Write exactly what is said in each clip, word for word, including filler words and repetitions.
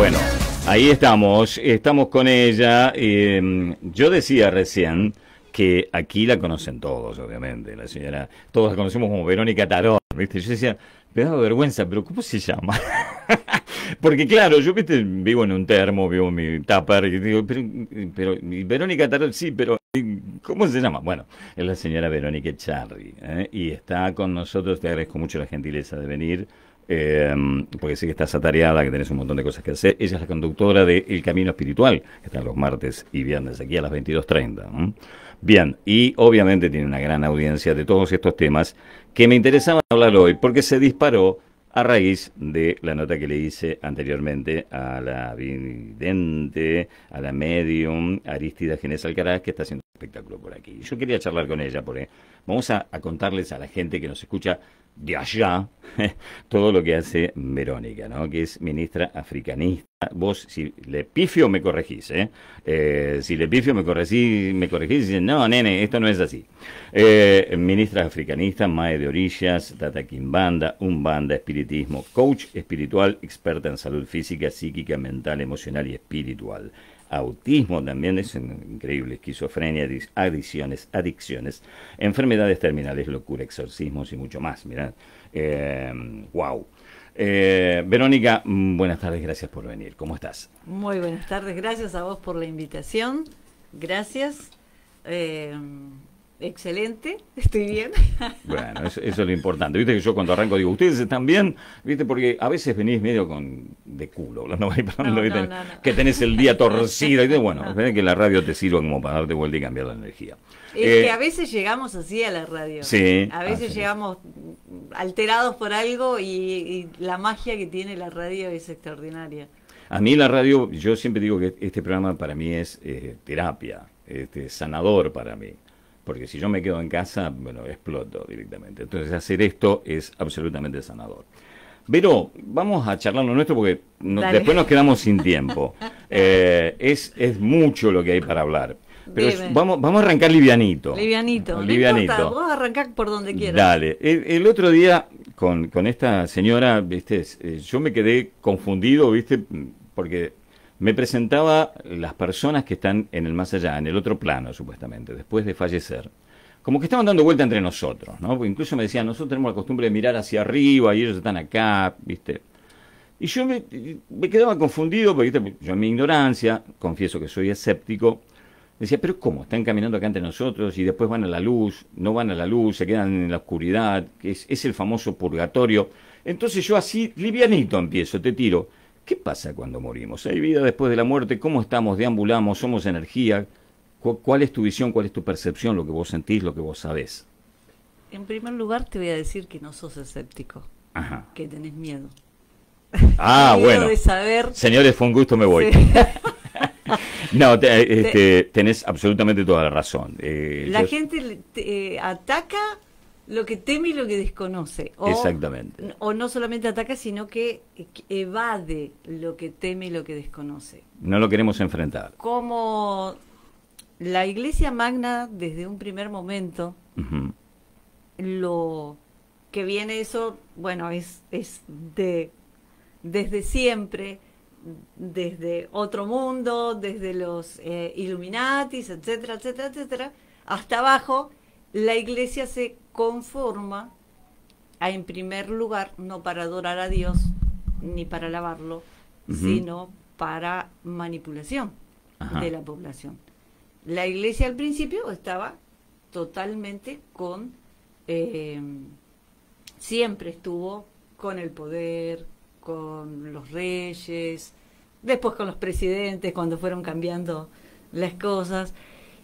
Bueno, ahí estamos, estamos con ella. Eh, yo decía recién que aquí la conocen todos, obviamente, la señora, todos la conocemos como Verónica Tarón, ¿viste? Yo decía, me da vergüenza, pero ¿cómo se llama? Porque claro, yo, ¿viste? Vivo en un termo, vivo en mi tupper, y digo, pero, pero Verónica Tarón, sí, pero ¿cómo se llama? Bueno, es la señora Verónica Echarri, ¿eh? Y está con nosotros, te agradezco mucho la gentileza de venir. Eh, porque sé que estás atareada, que tenés un montón de cosas que hacer. Ella es la conductora de El Camino Espiritual, que está los martes y viernes aquí a las veintidós treinta. ¿eh? Bien, y obviamente tiene una gran audiencia de todos estos temas que me interesaba hablar hoy, porque se disparó a raíz de la nota que le hice anteriormente a la vidente, a la medium Arístida Genés Alcaraz, que está haciendo un espectáculo por aquí. Yo quería charlar con ella, porque vamos a, a contarles a la gente que nos escucha de allá todo lo que hace Verónica, ¿no? Que es ministra africanista. Vos, si le pifio, me corregís, ¿eh? eh si le pifio, me corregís, me corregís y dicen, no, nene, esto no es así. Eh, ministra africanista, mae de orillas, tata quimbanda, umbanda, espiritismo, coach espiritual, experta en salud física, psíquica, mental, emocional y espiritual. Autismo también, es increíble, esquizofrenia, adicciones, adicciones, enfermedades terminales, locura, exorcismos y mucho más. Mirá, eh, wow. Eh, Verónica, buenas tardes, gracias por venir. ¿Cómo estás? Muy buenas tardes, gracias a vos por la invitación. Gracias. Eh, excelente, estoy bien. Bueno, eso, eso es lo importante. Viste que yo cuando arranco digo, ¿ustedes están bien? Viste, porque a veces venís medio con de culo, ¿no? No, no, ¿viste? No, no, no. Que tenés el día torcido. Y bueno, no. Que la radio te sirva como para darte vuelta y cambiar la energía. Es eh, que a veces llegamos así a la radio. Sí. A veces ah, sí. llegamos alterados por algo y, y la magia que tiene la radio es extraordinaria. A mí la radio, yo siempre digo que este programa para mí es eh, terapia, este, sanador para mí. Porque si yo me quedo en casa, bueno, exploto directamente. Entonces hacer esto es absolutamente sanador. Pero vamos a charlar lo nuestro porque no, después nos quedamos sin tiempo. Eh, es, es mucho lo que hay para hablar. Pero es, vamos, vamos a arrancar livianito. Livianito. No, livianito. Importa, vos arrancar por donde quieras. Dale. El, el otro día con, con esta señora, viste, yo me quedé confundido, viste, porque me presentaba las personas que están en el más allá, en el otro plano, supuestamente, después de fallecer. Como que estaban dando vuelta entre nosotros, ¿no? Porque incluso me decían, nosotros tenemos la costumbre de mirar hacia arriba y ellos están acá, ¿viste? Y yo me, me quedaba confundido, porque ¿viste? Yo en mi ignorancia, confieso que soy escéptico, decía, pero ¿cómo? Están caminando acá entre nosotros y después van a la luz, no van a la luz, se quedan en la oscuridad, que es, es el famoso purgatorio. Entonces yo así, livianito empiezo, te tiro. ¿Qué pasa cuando morimos? ¿Hay vida después de la muerte? ¿Cómo estamos? ¿Deambulamos? ¿Somos energía? ¿Cuál es tu visión? ¿Cuál es tu percepción? Lo que vos sentís, lo que vos sabés. En primer lugar te voy a decir que no sos escéptico. Ajá. Que tenés miedo. Ah, miedo bueno. De saber... Señores, fue un gusto, me voy. Sí. No, te, este, tenés absolutamente toda la razón. Eh, la yo... gente te, eh, ataca lo que teme y lo que desconoce. O, Exactamente. O no solamente ataca, sino que evade lo que teme y lo que desconoce. No lo queremos enfrentar. Como la Iglesia Magna, desde un primer momento, uh-huh. lo que viene eso, bueno, es, es de desde siempre, desde otro mundo, desde los eh, Illuminatis, etcétera, etcétera, etcétera, hasta abajo, la Iglesia se conforma a, en primer lugar, no para adorar a Dios ni para alabarlo, uh-huh. sino para manipulación Ajá. de la población. La Iglesia al principio estaba totalmente con, eh, siempre estuvo con el poder, con los reyes, después con los presidentes cuando fueron cambiando las cosas.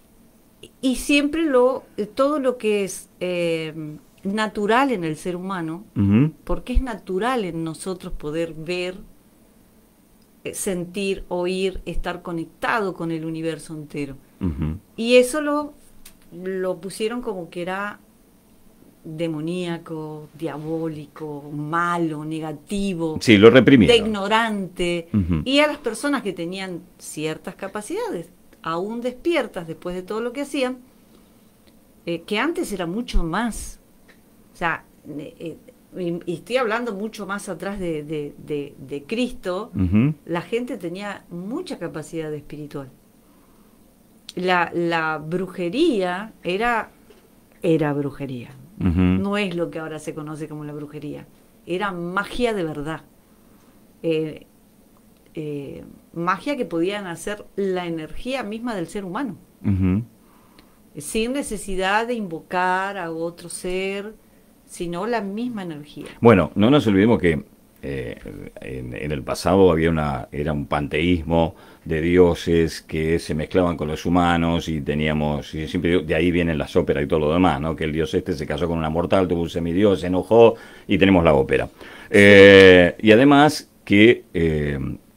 Y siempre lo todo lo que es eh, natural en el ser humano, uh-huh. porque es natural en nosotros poder ver, sentir, oír, estar conectado con el universo entero. Uh-huh. Y eso lo, lo pusieron como que era demoníaco, diabólico, malo, negativo, sí, lo reprimieron. De ignorante. Uh-huh. Y a las personas que tenían ciertas capacidades, aún despiertas después de todo lo que hacían, eh, que antes era mucho más. O sea, eh, y, y estoy hablando mucho más atrás de, de, de, de Cristo, Uh-huh. la gente tenía mucha capacidad espiritual. La, la brujería era, era brujería. Uh-huh. No es lo que ahora se conoce como la brujería. Era magia de verdad. Eh, eh, magia que podían hacer la energía misma del ser humano. Uh-huh. Sin necesidad de invocar a otro ser, sino la misma energía. Bueno, no nos olvidemos que eh, en, en el pasado había una, era un panteísmo de dioses que se mezclaban con los humanos y teníamos, y siempre digo, de ahí vienen las óperas y todo lo demás, ¿no? Que el dios este se casó con una mortal, tuvo un semidios, se enojó y tenemos la ópera. Eh, y además que eh,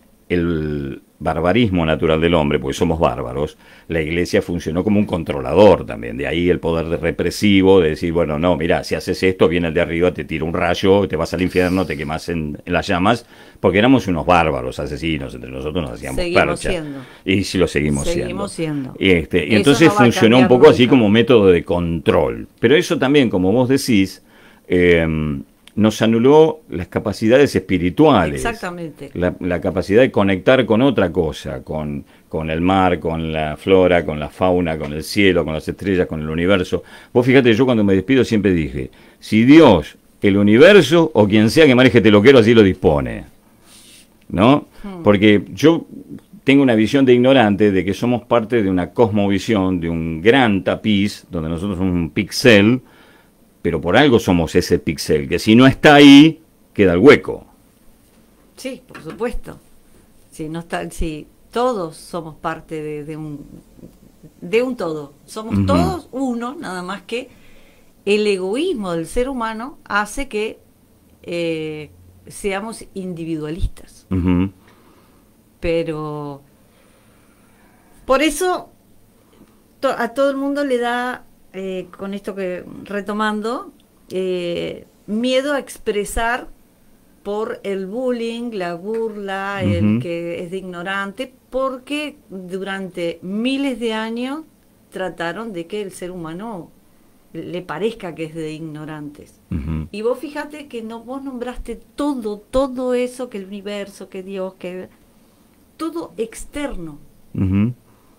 el barbarismo natural del hombre, porque somos bárbaros, la iglesia funcionó como un controlador también, de ahí el poder represivo, de decir, bueno, no, mira, si haces esto, viene el de arriba, te tira un rayo, te vas al infierno, te quemas en, en las llamas, porque éramos unos bárbaros asesinos, entre nosotros nos hacíamos Seguimos percha. siendo. Y si lo seguimos, Seguimos siendo. siendo. Y, este, y Eso entonces no va a funcionó un cambiar poco así nunca. como método de control. Pero eso también, como vos decís, eh, nos anuló las capacidades espirituales. Exactamente. La, la capacidad de conectar con otra cosa, con, con el mar, con la flora, con la fauna, con el cielo, con las estrellas, con el universo. Vos fíjate, yo cuando me despido siempre dije, si Dios, el universo o quien sea que maneje este loquero así lo dispone, ¿no? Hmm. Porque yo tengo una visión de ignorante de que somos parte de una cosmovisión, de un gran tapiz, donde nosotros somos un pixel, pero por algo somos ese pixel, que si no está ahí, queda el hueco. Sí, por supuesto. Sí, no está, sí, todos somos parte de, de un de un todo. Somos Uh-huh. todos uno, nada más que el egoísmo del ser humano hace que eh, seamos individualistas. Uh-huh. Pero por eso to- a todo el mundo le da, eh, con esto que retomando, eh, miedo a expresar por el bullying, la burla, Ujú. el que es de ignorante, porque durante miles de años trataron de que el ser humano le parezca que es de ignorantes. Uh-huh. Y vos fíjate que no, vos nombraste todo, todo eso, que el universo, que Dios, que todo externo. Uh-huh.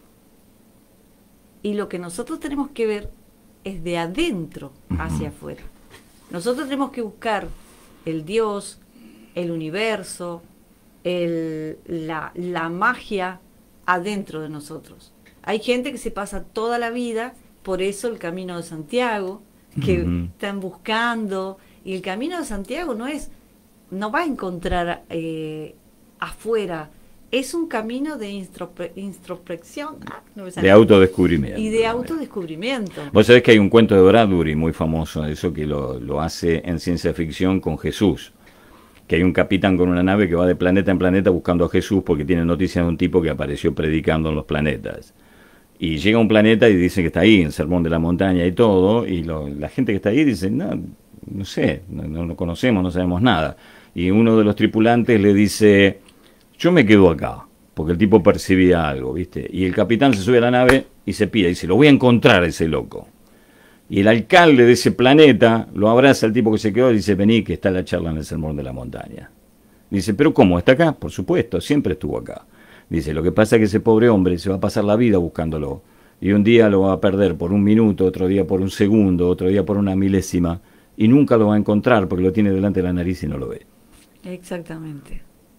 Y lo que nosotros tenemos que ver es de adentro hacia Ujú. afuera. Nosotros tenemos que buscar el Dios, el universo, el, la, la magia adentro de nosotros. Hay gente que se pasa toda la vida, por eso el Camino de Santiago, que Ujú. están buscando, y el Camino de Santiago no es, no va a encontrar eh, afuera, es un camino de instropre- introspección, ah, no me sale. De autodescubrimiento. Y de autodescubrimiento. Vos sabés que hay un cuento de Bradbury muy famoso, eso que lo, lo hace en ciencia ficción con Jesús. Que hay un capitán con una nave que va de planeta en planeta buscando a Jesús porque tiene noticias de un tipo que apareció predicando en los planetas. Y llega a un planeta y dice que está ahí, en Sermón de la Montaña y todo, y lo, la gente que está ahí dice, no, no sé, no, no lo conocemos, no sabemos nada. Y uno de los tripulantes le dice, yo me quedo acá, porque el tipo percibía algo, ¿viste? Y el capitán se sube a la nave y se pide, y dice, lo voy a encontrar a ese loco. Y el alcalde de ese planeta lo abraza al tipo que se quedó y dice, vení, que está la charla en el Sermón de la Montaña. Dice, ¿pero cómo? ¿Está acá? Por supuesto, siempre estuvo acá. Dice, lo que pasa es que ese pobre hombre se va a pasar la vida buscándolo. Y un día lo va a perder por un minuto, otro día por un segundo, otro día por una milésima. Y nunca lo va a encontrar porque lo tiene delante de la nariz y no lo ve. Exactamente.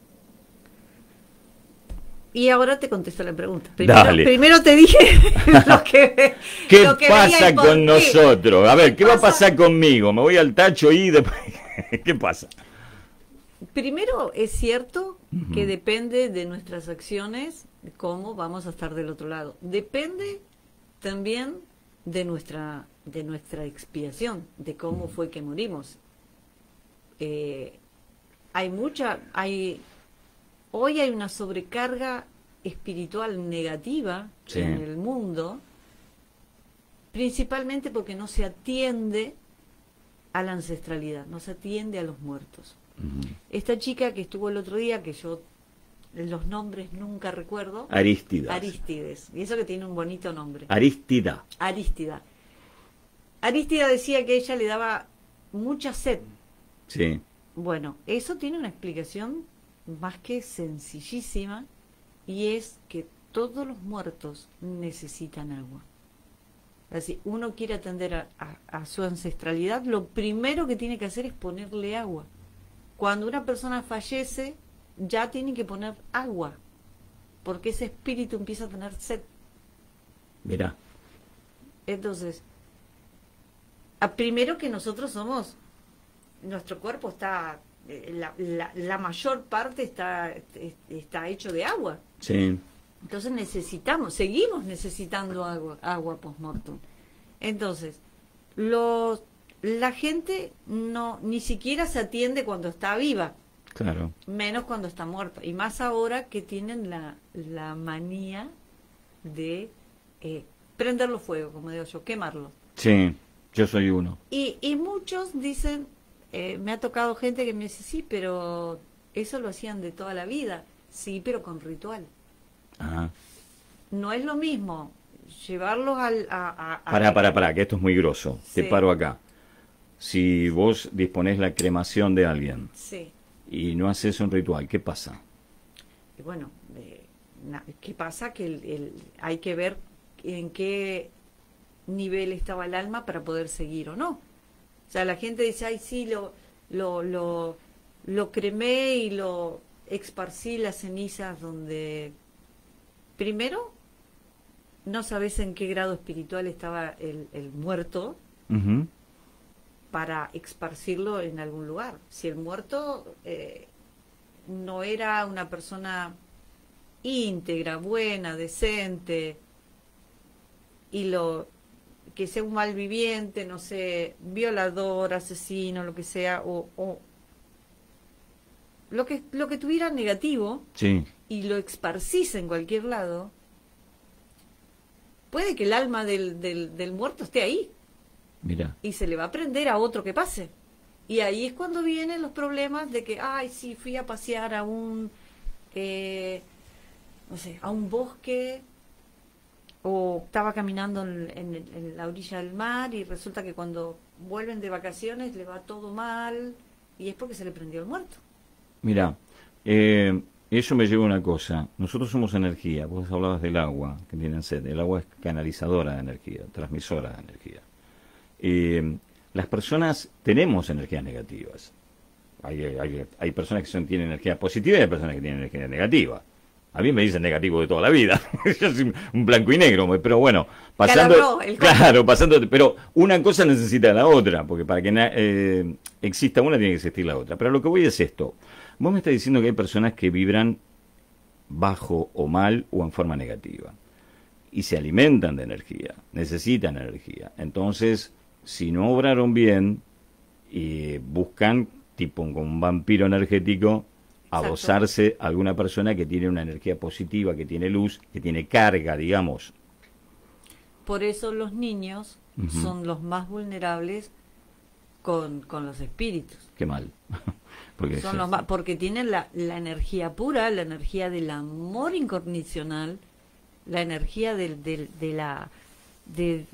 Y ahora te contesto la pregunta. Primero, Dale. primero te dije lo que ¿Qué lo que veía pasa y por con qué. nosotros? A ver, ¿qué va a pasa? pasar conmigo? Me voy al tacho y después... ¿Qué pasa? Primero, es cierto Ujú. que depende de nuestras acciones cómo vamos a estar del otro lado. Depende también de nuestra de nuestra expiación, de cómo fue que morimos. Eh, hay mucha, hay hoy hay una sobrecarga espiritual negativa Sí. en el mundo, principalmente porque no se atiende a la ancestralidad, no se atiende a los muertos. Ujú. Esta chica que estuvo el otro día, que yo los nombres nunca recuerdo, Arístidas. Arístides, y eso que tiene un bonito nombre, Arístida. Arístida. Arístida decía que ella le daba mucha sed Sí. Bueno, eso tiene una explicación más que sencillísima y es que todos los muertos necesitan agua. Si uno quiere atender a, a, a su ancestralidad, lo primero que tiene que hacer es ponerle agua. Cuando una persona fallece, ya tiene que poner agua, porque ese espíritu empieza a tener sed. Mira. Entonces, a primero que nosotros somos, nuestro cuerpo está, la, la, la mayor parte está, está hecho de agua. Sí. Entonces necesitamos, seguimos necesitando agua, agua post-mortem. Entonces, los, la gente no ni siquiera se atiende cuando está viva. Claro. Menos cuando está muerta. Y más ahora que tienen la, la manía de eh, prenderlo fuego, como digo yo, quemarlo. Sí, yo soy uno. Y, y muchos dicen, eh, me ha tocado gente que me dice, sí, pero eso lo hacían de toda la vida. Sí, pero con ritual. Ajá. No es lo mismo llevarlos al... A, a, a pará, pará, pará, que esto es muy grosso. Sí. Te paro acá. Si vos disponés la cremación de alguien Sí. y no haces un ritual, ¿qué pasa? Y bueno, eh, na- ¿qué pasa? Que el, el- hay que ver en qué nivel estaba el alma para poder seguir o no. O sea, la gente dice, ay, sí, lo, lo, lo, lo cremé y lo esparcí las cenizas donde... Primero, no sabes en qué grado espiritual estaba el, el muerto Ujú. para esparcirlo en algún lugar. Si el muerto eh, no era una persona íntegra, buena, decente, y lo que sea un malviviente, no sé, violador, asesino, lo que sea, o, o lo que lo que tuviera negativo Sí. y lo esparcís en cualquier lado, puede que el alma del, del, del muerto esté ahí Mira. y se le va a prender a otro que pase. Y ahí es cuando vienen los problemas de que, ay, sí, fui a pasear a un, eh, no sé, a un bosque, o estaba caminando en, en- en la orilla del mar y resulta que cuando vuelven de vacaciones le va todo mal y es porque se le prendió el muerto. Mira, eh, eso me lleva a una cosa. Nosotros somos energía. Vos hablabas del agua, que tienen sed. El agua es canalizadora de energía, transmisora de energía. Eh, las personas tenemos energías negativas. Hay, hay, hay personas que son, tienen energía positiva y hay personas que tienen energía negativa. A mí me dicen negativo de toda la vida. Yo soy un blanco y negro, pero bueno, pasando, Calabró, el claro, pasando, pero una cosa necesita de la otra, porque para que na- eh, exista una tiene que existir la otra. Pero lo que voy es esto. Vos me estás diciendo que hay personas que vibran bajo o mal o en forma negativa y se alimentan de energía, necesitan energía. Entonces, si no obraron bien y buscan, tipo un, como un vampiro energético, Exacto. adosarse a alguna persona que tiene una energía positiva, que tiene luz, que tiene carga, digamos. Por eso los niños Ujú. son los más vulnerables con, con los espíritus. Qué mal. Porque Son sí. los más, porque tienen la, la energía pura, la energía del amor incondicional, la energía del, del- de la de,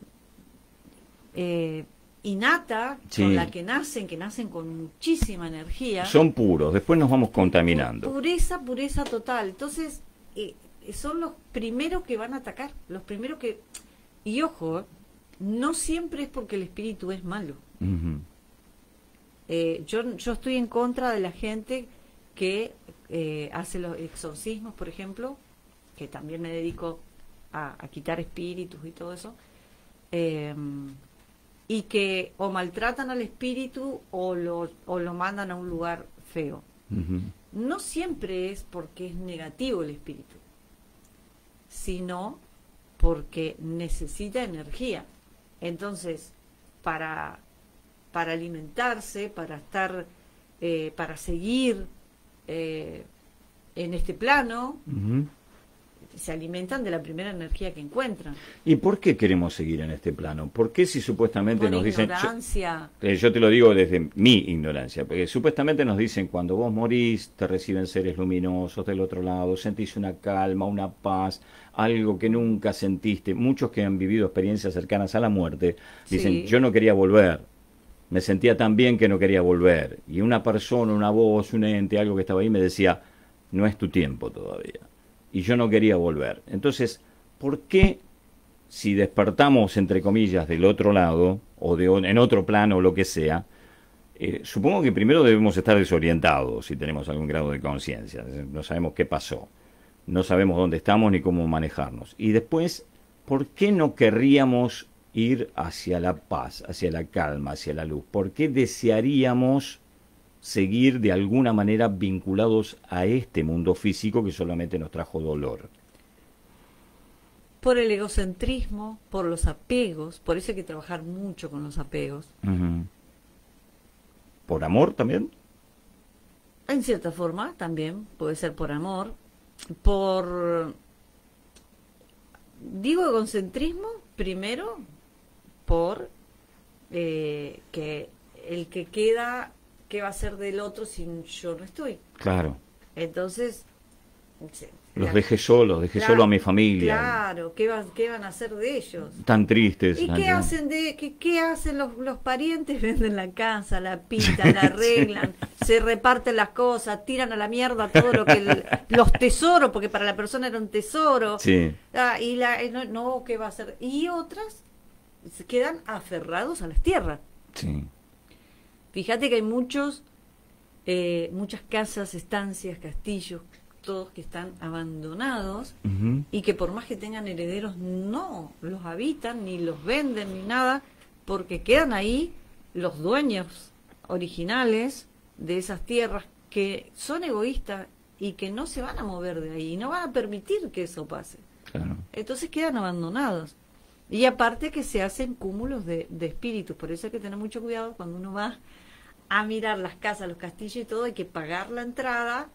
eh, innata Sí. con la que nacen, que nacen con muchísima energía. Son puros, después nos vamos Pu- contaminando. Pureza, pureza total. Entonces, eh, son los primeros que van a atacar, los primeros que... Y ojo, no siempre es porque el espíritu es malo. Ujú. Eh, yo, yo estoy en contra de la gente que eh, hace los exorcismos, por ejemplo, que también me dedico a, a quitar espíritus y todo eso, eh, y que o maltratan al espíritu o lo, o lo mandan a un lugar feo. Ujú. No siempre es porque es negativo el espíritu, sino porque necesita energía. Entonces, para, para alimentarse, para estar, eh, para seguir eh, en este plano, Ujú. se alimentan de la primera energía que encuentran. ¿Y por qué queremos seguir en este plano? ¿Por qué si supuestamente Por nos dicen... Yo, ignorancia. eh, yo te lo digo desde mi ignorancia, porque supuestamente nos dicen cuando vos morís te reciben seres luminosos del otro lado, sentís una calma, una paz, algo que nunca sentiste. Muchos que han vivido experiencias cercanas a la muerte dicen, Sí. yo no quería volver. me sentía tan bien que no quería volver. Y una persona, una voz, un ente, algo que estaba ahí me decía, no es tu tiempo todavía. Y yo no quería volver. Entonces, ¿por qué si despertamos, entre comillas, del otro lado, o de en otro plano, o lo que sea, eh, supongo que primero debemos estar desorientados si tenemos algún grado de conciencia, no sabemos qué pasó, no sabemos dónde estamos ni cómo manejarnos. Y después, ¿por qué no querríamos ir hacia la paz, hacia la calma, hacia la luz? ¿Por qué desearíamos seguir de alguna manera vinculados a este mundo físico que solamente nos trajo dolor? Por el egocentrismo, por los apegos, por eso hay que trabajar mucho con los apegos. Uh-huh. ¿Por amor también? En cierta forma, también puede ser por amor, por... Digo egocentrismo, primero, por eh, que el que queda, ¿qué va a ser del otro si yo no estoy? Claro. Entonces... Los la, dejé solos, dejé claro, solo a mi familia. Claro, ¿qué, va, qué van a hacer de ellos? Tan tristes. ¿Y qué allá. hacen de qué, qué hacen los, los parientes? Venden la casa, la pintan, la arreglan, sí. Se reparten las cosas, tiran a la mierda todo lo que el, los tesoros, porque para la persona era un tesoro. Sí. Ah, y la no, no, ¿qué va a hacer? Y otras se quedan aferrados a las tierras. Sí. Fíjate que hay muchos eh, muchas casas, estancias, castillos, todos que están abandonados, uh-huh. Y que por más que tengan herederos no los habitan, ni los venden, ni nada, porque quedan ahí los dueños originales de esas tierras que son egoístas y que no se van a mover de ahí y no van a permitir que eso pase. Claro. Entonces quedan abandonados. Y aparte que se hacen cúmulos de, de espíritus, por eso hay que tener mucho cuidado cuando uno va a mirar las casas, los castillos y todo, hay que pagar la entrada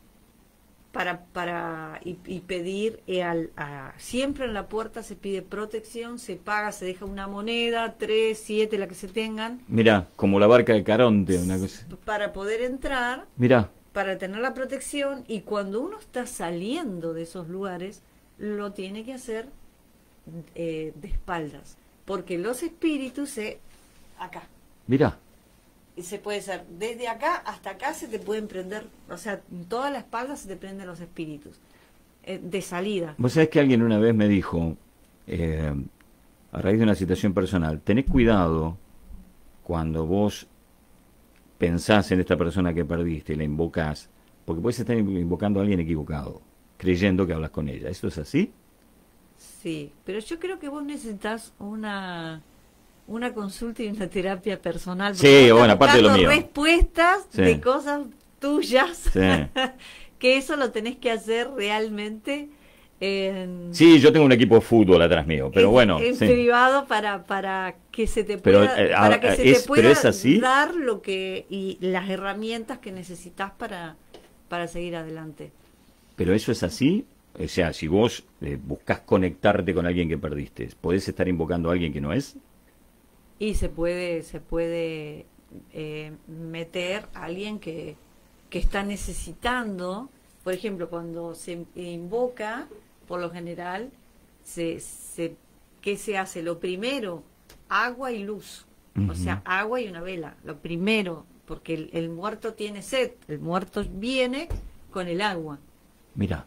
para para y, y pedir eh, al, a, siempre en la puerta se pide protección, se paga, se deja una moneda, tres, siete, la que se tengan. Mira, como la barca de Caronte, una cosa. Para poder entrar, mira, para tener la protección, y cuando uno está saliendo de esos lugares, lo tiene que hacer eh, de espaldas, porque los espíritus se acá. Mira. Y se puede ser desde acá hasta acá, se te pueden prender, o sea, en toda la espalda se te prenden los espíritus eh, de salida. Vos sabés que alguien una vez me dijo, eh, a raíz de una situación personal, tenés cuidado cuando vos pensás en esta persona que perdiste y la invocás, porque puedes estar invocando a alguien equivocado, creyendo que hablas con ella. ¿Eso es así? Sí, pero yo creo que vos necesitas una una consulta y una terapia personal. Sí, bueno, aparte de lo mío. Respuestas sí. de cosas tuyas, sí. Que eso lo tenés que hacer realmente en... Sí, yo tengo un equipo de fútbol atrás mío, pero en, bueno. En sí. privado para para que se te pero, pueda, eh, para que se es, te pueda pero es así. dar lo que y las herramientas que necesitas para, para seguir adelante. Pero eso es así. O sea, si vos eh, buscas conectarte con alguien que perdiste, ¿podés estar invocando a alguien que no es? Y se puede se puede eh, meter a alguien que, que está necesitando, por ejemplo, cuando se invoca, por lo general, se, se ¿qué se hace? Lo primero, agua y luz. Uh-huh. O sea, agua y una vela. Lo primero, porque el, el muerto tiene sed. El muerto viene con el agua. Mira.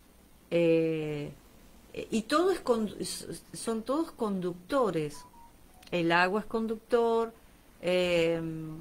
Eh, y todo es con, son todos conductores. El agua es conductor, eh,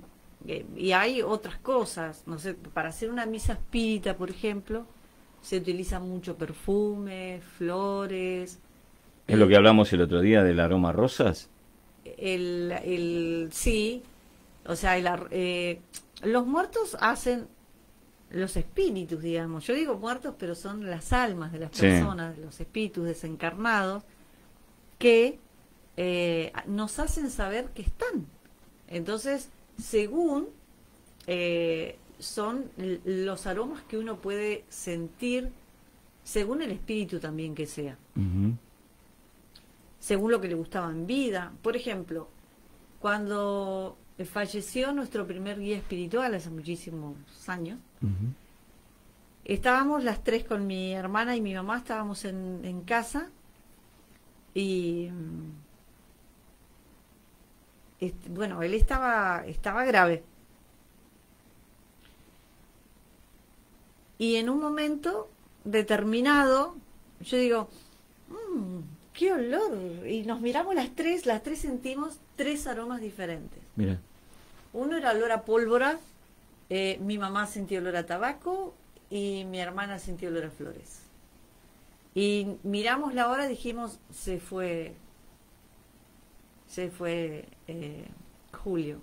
y hay otras cosas, no sé, para hacer una misa espírita, por ejemplo, se utiliza mucho perfume, flores. ¿Es lo que hablamos el otro día del aroma a rosas? El, el, sí, o sea, el, eh, los muertos hacen, los espíritus, digamos, yo digo muertos, pero son las almas de las sí. personas, los espíritus desencarnados, que... Eh, nos hacen saber que están. Entonces, según eh, son los aromas que uno puede sentir, según el espíritu también que sea, uh-huh. Según lo que le gustaba en vida. Por ejemplo, cuando falleció nuestro primer guía espiritual hace muchísimos años, uh-huh. Estábamos las tres con mi hermana y mi mamá, estábamos en, en casa y este, bueno, él estaba, estaba grave. Y en un momento determinado, yo digo, mmm, qué olor. Y nos miramos las tres, las tres sentimos tres aromas diferentes. Mira. Uno era olor a pólvora, eh, mi mamá sintió olor a tabaco y mi hermana sintió olor a flores. Y miramos la hora y dijimos, se fue, se fue eh, Julio.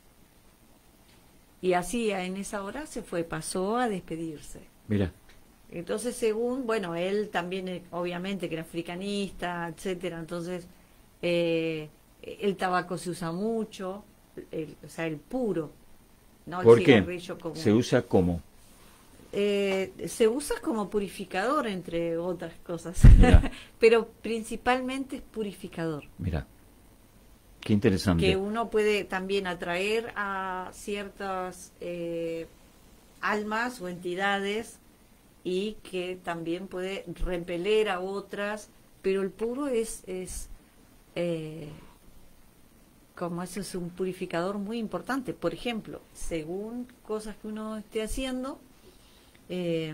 Y así en esa hora se fue, pasó a despedirse. Mira. Entonces, según, bueno, él también, eh, obviamente, que era africanista, etcétera. Entonces, eh, el tabaco se usa mucho, el, o sea, el puro, ¿no? El ¿Por qué? cigarrillo común. ¿Se usa cómo? Eh, se usa como purificador, entre otras cosas. Mirá. Pero principalmente es purificador. Mira. Qué interesante. Que uno puede también atraer a ciertas eh, almas o entidades y que también puede repeler a otras, pero el puro es, es eh, como eso es un purificador muy importante. Por ejemplo, según cosas que uno esté haciendo, eh,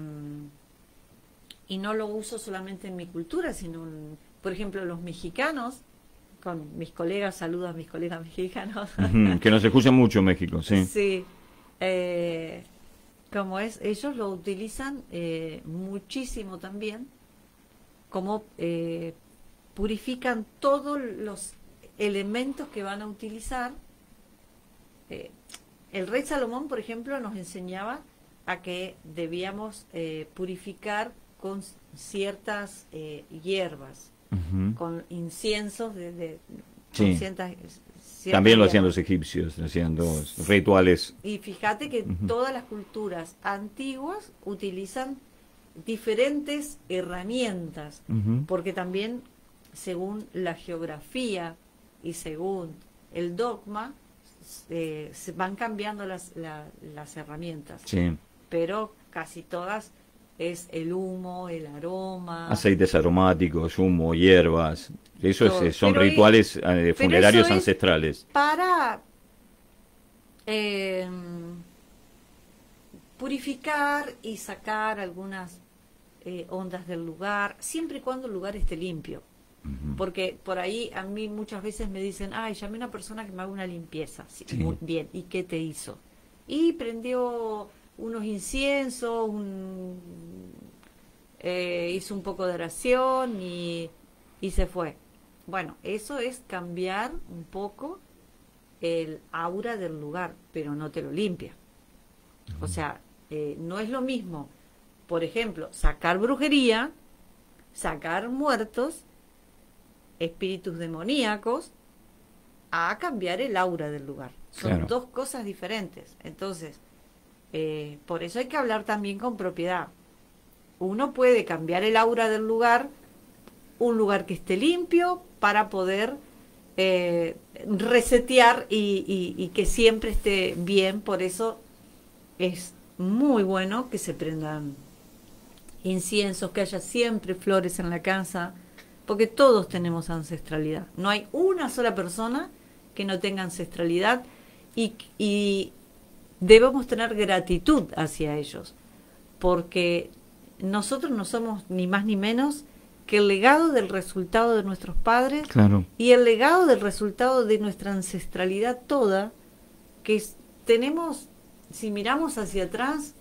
y no lo uso solamente en mi cultura, sino, en, por ejemplo, los mexicanos, con mis colegas, saludo a mis colegas mexicanos. Uh-huh, que nos escuchan mucho en México, sí. Sí. Eh, como es, ellos lo utilizan eh, muchísimo también, como eh, purifican todos los elementos que van a utilizar. Eh, el rey Salomón, por ejemplo, nos enseñaba a que debíamos eh, purificar con ciertas eh, hierbas. Uh-huh. Con inciensos de, de sí. con ciertas, ciertas también lo hierbas. hacían los egipcios, hacían los rituales. Y fíjate que uh-huh. todas las culturas antiguas utilizan diferentes herramientas, uh-huh. porque también según la geografía y según el dogma eh, se van cambiando las, la, las herramientas, sí. pero casi todas es el humo, el aroma. Aceites aromáticos, humo, hierbas. Eso es, son pero rituales es, eh, funerarios es ancestrales. Para eh, purificar y sacar algunas eh, ondas del lugar, siempre y cuando el lugar esté limpio. Uh-huh. Porque por ahí a mí muchas veces me dicen, ay, llamé a una persona que me haga una limpieza. Sí, sí. Muy bien, ¿y qué te hizo? Y prendió unos inciensos, un, eh, hizo un poco de oración y, y se fue. Bueno, eso es cambiar un poco el aura del lugar, pero no te lo limpia. Uh-huh. O sea, eh, no es lo mismo, por ejemplo, sacar brujería, sacar muertos, espíritus demoníacos, a cambiar el aura del lugar. Son claro. dos cosas diferentes. Entonces, Eh, por eso hay que hablar también con propiedad. Uno puede cambiar el aura del lugar, un lugar que esté limpio, para poder eh, resetear y, y, y que siempre esté bien. Por eso es muy bueno que se prendan inciensos, que haya siempre flores en la casa, porque todos tenemos ancestralidad. No hay una sola persona que no tenga ancestralidad y, y debemos tener gratitud hacia ellos, porque nosotros no somos ni más ni menos que el legado del resultado de nuestros padres, claro. y el legado del resultado de nuestra ancestralidad toda, que es, tenemos, si miramos hacia atrás,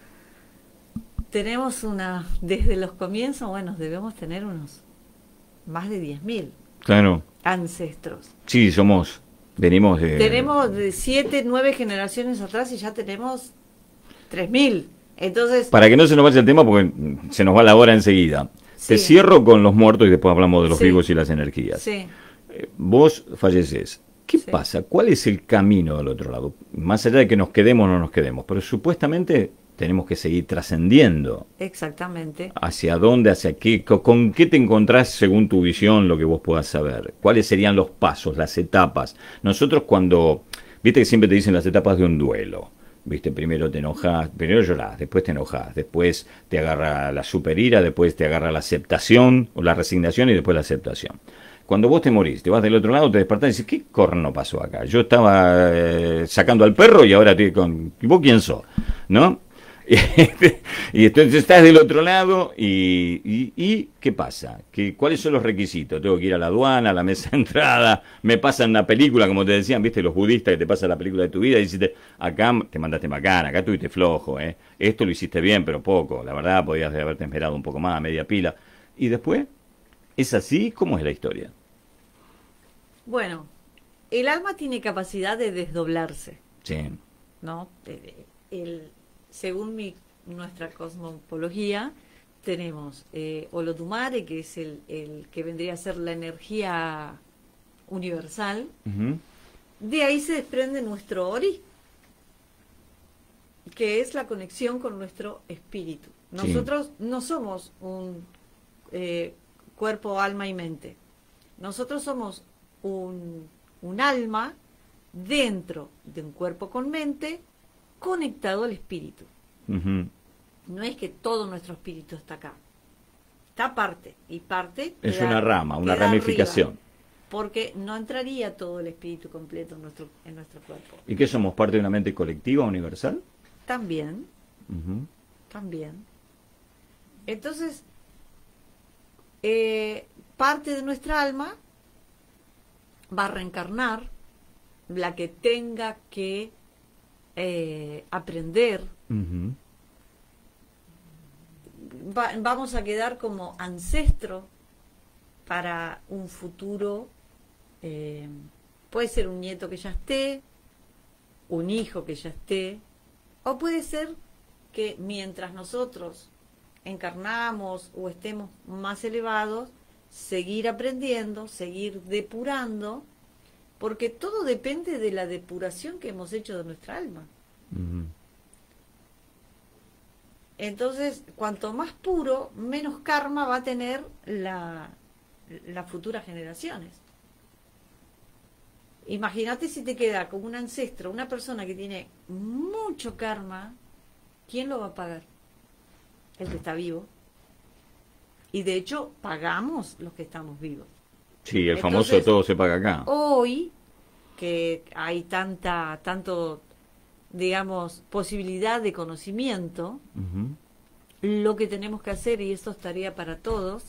tenemos una, desde los comienzos, bueno, debemos tener unos más de diez mil claro. ancestros. Sí, somos... Venimos de... Tenemos de siete, nueve generaciones atrás y ya tenemos tres mil. Entonces... Para que no se nos vaya el tema, porque se nos va la hora enseguida. Sí. Te cierro con los muertos y después hablamos de los sí. vivos y las energías. Sí. Eh, vos falleces. ¿Qué sí. pasa? ¿Cuál es el camino del otro lado? Más allá de que nos quedemos o no nos quedemos. Pero supuestamente tenemos que seguir trascendiendo. Exactamente. ¿Hacia dónde? ¿Hacia qué? ¿Con qué te encontrás según tu visión, lo que vos puedas saber? ¿Cuáles serían los pasos, las etapas? Nosotros cuando... Viste que siempre te dicen las etapas de un duelo. Viste, primero te enojas, primero llorás, después te enojas, después te agarra la superira, después te agarra la aceptación o la resignación y después la aceptación. cuando vos te morís, te vas del otro lado, te despertás y dices, ¿qué corno pasó acá? Yo estaba eh, sacando al perro y ahora estoy con... ¿Y vos quién sos? ¿No? Y entonces estás del otro lado y, y, y ¿qué pasa? ¿Qué, ¿Cuáles son los requisitos? Tengo que ir a la aduana, a la mesa de entrada, me pasan una película, como te decían, viste, los budistas que te pasan la película de tu vida y dices, acá te mandaste bacana, acá tuviste flojo, ¿eh? Esto lo hiciste bien, pero poco, la verdad podías haberte esperado un poco más, media pila. Y después, ¿es así? ¿Cómo es la historia? Bueno, el alma tiene capacidad de desdoblarse, Sí. ¿no? El, el- según mi, nuestra cosmología, tenemos eh, Olodumare, que es el, el que vendría a ser la energía universal. Uh-huh. De ahí se desprende nuestro Ori, que es la conexión con nuestro espíritu. Sí. Nosotros no somos un eh, cuerpo, alma y mente. Nosotros somos un, un alma dentro de un cuerpo con mente conectado al espíritu. Uh-huh. No es que todo nuestro espíritu está acá. Está parte, y parte Es queda- una rama, una queda ramificación. arriba, porque no entraría todo el espíritu completo en nuestro, en nuestro cuerpo. ¿Y qué somos? ¿Parte de una mente colectiva, universal? También, Uh-huh. también. Entonces, eh, parte de nuestra alma va a reencarnar, la que tenga que eh, aprender. Uh-huh. Va- vamos a quedar como ancestro para un futuro. eh, puede ser un nieto que ya esté, un hijo que ya esté, o puede ser que mientras nosotros encarnamos o estemos más elevados, seguir aprendiendo, seguir depurando, porque todo depende de la depuración que hemos hecho de nuestra alma. Uh-huh. Entonces, cuanto más puro, menos karma va a tener la, las futuras generaciones. Imagínate si te queda como un ancestro, una persona que tiene mucho karma, ¿quién lo va a pagar? El que está vivo. Y de hecho, pagamos los que estamos vivos. Sí, el Entonces, famoso todo se paga acá. Hoy, que hay tanta, tanto, digamos, posibilidad de conocimiento, Uh-huh. lo que tenemos que hacer, y esto estaría para todos,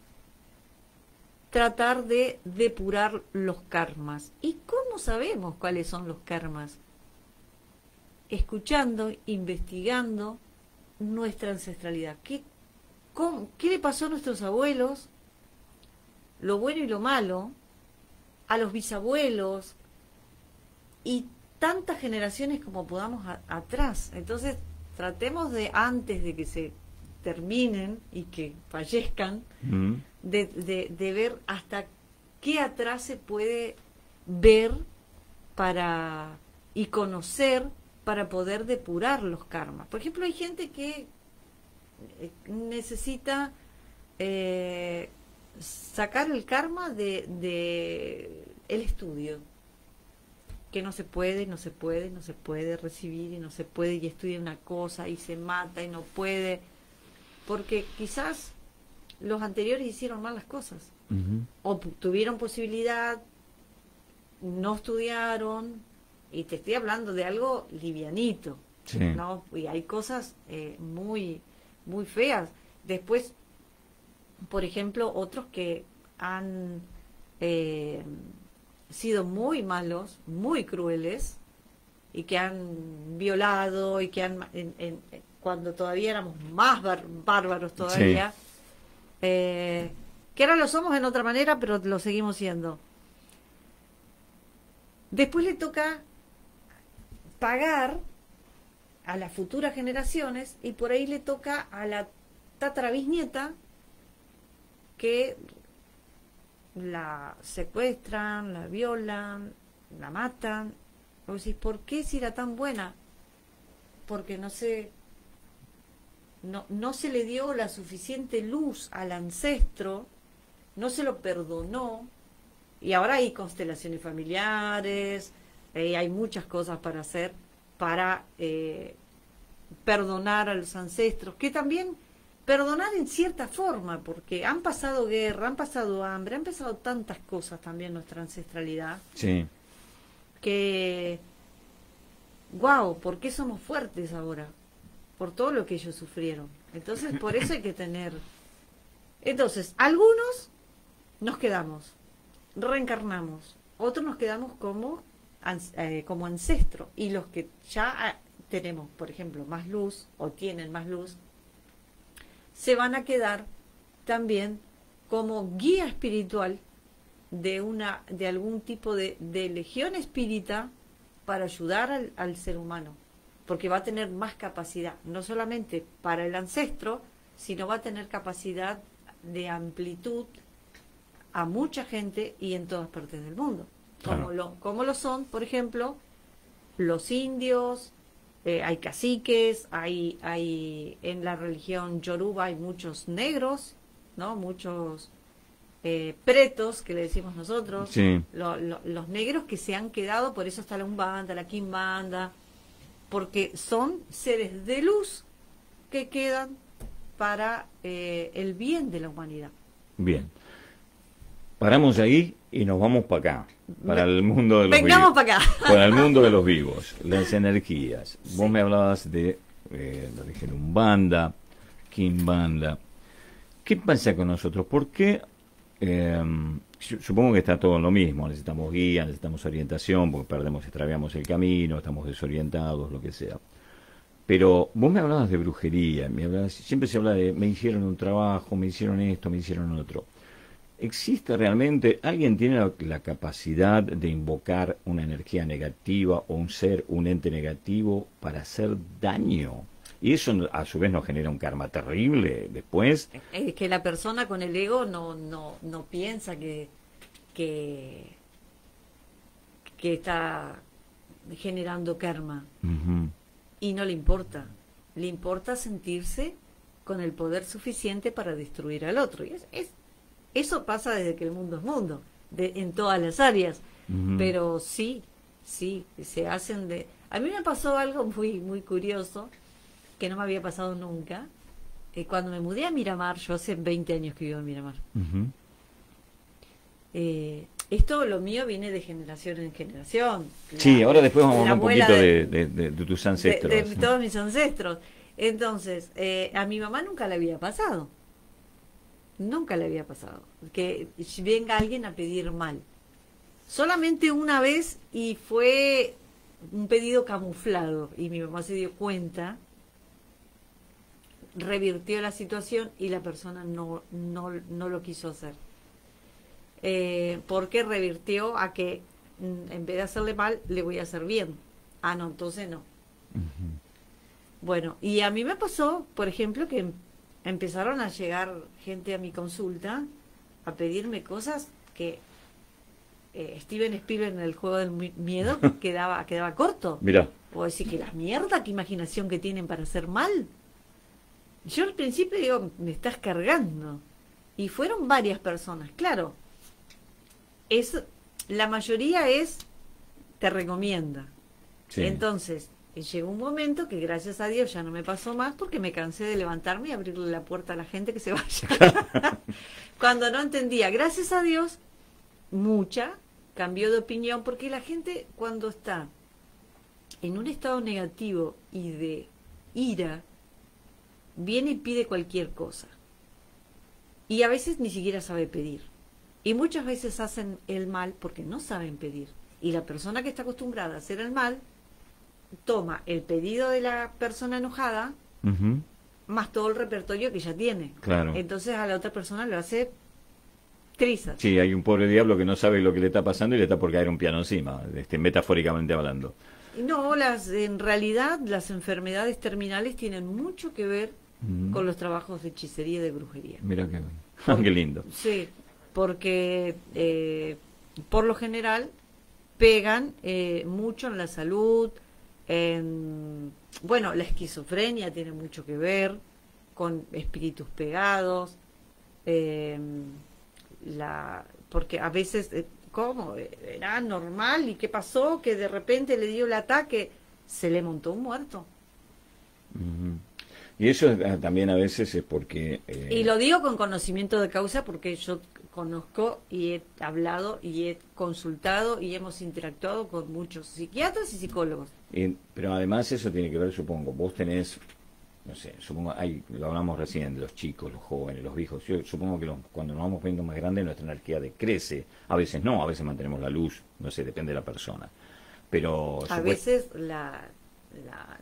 tratar de depurar los karmas. ¿Y cómo sabemos cuáles son los karmas? Escuchando, investigando nuestra ancestralidad. ¿Qué, cómo- qué le pasó a nuestros abuelos? Lo bueno y lo malo, a los bisabuelos, y tantas generaciones como podamos a- atrás. Entonces, tratemos de, antes de que se terminen y que fallezcan, Uh-huh. de, de, de ver hasta qué atrás se puede ver para y conocer para poder depurar los karmas. Por ejemplo, hay gente que eh, necesita eh, sacar el karma de, de el estudio, que no se puede, no se puede, no se puede recibir y no se puede, y estudia una cosa y se mata y no puede, porque quizás los anteriores hicieron mal las cosas, Uh-huh. o pu- tuvieron posibilidad, no estudiaron, y te estoy hablando de algo livianito, Sí. ¿no? Y hay cosas eh, muy, muy feas. Después, por ejemplo, otros que han eh, sido muy malos, muy crueles, y que han violado, y que han, en- en- cuando todavía éramos más bar- bárbaros todavía, eh, que ahora lo somos en otra manera, pero lo seguimos siendo. Después le toca pagar a las futuras generaciones, y por ahí le toca a la tataravisnieta que la secuestran, la violan, la matan. Vos decís, ¿por qué si era tan buena? Porque no se, no, no se le dio la suficiente luz al ancestro, no se lo perdonó, y ahora hay constelaciones familiares, eh, hay muchas cosas para hacer para eh, perdonar a los ancestros, que también perdonar en cierta forma, porque han pasado guerra, han pasado hambre, han pasado tantas cosas también nuestra ancestralidad, Sí. que, wow, ¿por qué somos fuertes ahora? Por todo lo que ellos sufrieron. Entonces, por eso hay que tener... Entonces, algunos nos quedamos, reencarnamos, otros nos quedamos como, eh, como ancestro, y los que ya tenemos, por ejemplo, más luz, o tienen más luz, se van a quedar también como guía espiritual de una de algún tipo de, de legión espírita para ayudar al, al ser humano, porque va a tener más capacidad, no solamente para el ancestro, sino va a tener capacidad de amplitud a mucha gente y en todas partes del mundo, Claro. como lo, como lo son, por ejemplo, los indios. Eh, hay caciques, hay, hay en la religión yoruba hay muchos negros, ¿no? Muchos eh, pretos, que le decimos nosotros, Sí. lo, lo, los negros que se han quedado, por eso está la Umbanda, la Quimbanda, porque son seres de luz que quedan para eh, el bien de la humanidad. Bien. Paramos ahí y nos vamos para acá, para el mundo de los Vengamos vivos. para acá. Para el mundo de los vivos, las energías. Vos me hablabas de eh, la religión Umbanda, Quimbanda. ¿Qué pasa con nosotros? ¿Por qué? Eh, supongo que está todo en lo mismo. Necesitamos guía, necesitamos orientación, porque perdemos, extraviamos el camino, estamos desorientados, lo que sea. Pero vos me hablabas de brujería, me hablabas, siempre se habla de me hicieron un trabajo, me hicieron esto, me hicieron otro. ¿Existe realmente, alguien tiene la, la capacidad de invocar una energía negativa o un ser, un ente negativo para hacer daño? Y eso a su vez nos genera un karma terrible después. Es que la persona con el ego no, no, no piensa que, que, que está generando karma. Uh-huh. Y no le importa. Le importa sentirse con el poder suficiente para destruir al otro. Y es, es, eso pasa desde que el mundo es mundo, de, en todas las áreas. Uh-huh. Pero sí, sí, se hacen de... A mí me pasó algo muy, muy curioso, que no me había pasado nunca. Eh, cuando me mudé a Miramar, yo hace veinte años que vivo en Miramar. Uh-huh. Eh, esto, lo mío, viene de generación en generación. Sí, la, ahora después vamos a hablar un poquito de, de, de, de, de tus ancestros. De, de todos mis ancestros. Entonces, eh, a mi mamá nunca le había pasado. Nunca le había pasado. Que venga alguien a pedir mal. Solamente una vez, y fue un pedido camuflado. Y mi mamá se dio cuenta, revirtió la situación y la persona no, no, no lo quiso hacer. Eh, porque revirtió a que en vez de hacerle mal, le voy a hacer bien. Ah, no, entonces no. Uh-huh. Bueno, y a mí me pasó, por ejemplo, que empezaron a llegar gente a mi consulta a pedirme cosas que eh, Steven Spielberg en el juego del miedo quedaba, quedaba corto. Mira. O decir que la mierda, qué imaginación que tienen para hacer mal. Yo al principio digo, me estás cargando. Y fueron varias personas, claro. Es, la mayoría es, te recomienda. Sí. Entonces, llegó un momento que gracias a Dios ya no me pasó más porque me cansé de levantarme y abrirle la puerta a la gente que se vaya. Cuando no entendía, gracias a Dios, mucha cambió de opinión, porque la gente cuando está en un estado negativo y de ira, viene y pide cualquier cosa. Y a veces ni siquiera sabe pedir. Y muchas veces hacen el mal porque no saben pedir. Y la persona que está acostumbrada a hacer el mal, toma el pedido de la persona enojada, uh-huh, más todo el repertorio que ya tiene. Claro. Entonces a la otra persona lo hace trizas. Sí, hay un pobre diablo que no sabe lo que le está pasando y le está por caer un piano encima, este, metafóricamente hablando. No, las, en realidad las enfermedades terminales tienen mucho que ver uh-huh con los trabajos de hechicería y de brujería. Mira qué, porque, qué lindo. Sí, porque eh, por lo general pegan eh, mucho en la salud, en, bueno, la esquizofrenia tiene mucho que ver con espíritus pegados, eh, la, porque a veces, eh, ¿cómo? Era normal, ¿y qué pasó? Que de repente le dio el ataque, se le montó un muerto. Uh-huh. Y eso eh, también a veces es porque... Eh, Y lo digo con conocimiento de causa porque yo conozco y he hablado y he consultado y hemos interactuado con muchos psiquiatras y psicólogos. y- pero además eso tiene que ver, supongo, vos tenés, no sé, supongo, hay, lo hablamos recién de los chicos, los jóvenes, los viejos. Yo supongo que los- cuando nos vamos poniendo más grandes nuestra energía decrece. A veces no, a veces mantenemos la luz, no sé, depende de la persona. Pero... A supu- veces la, la,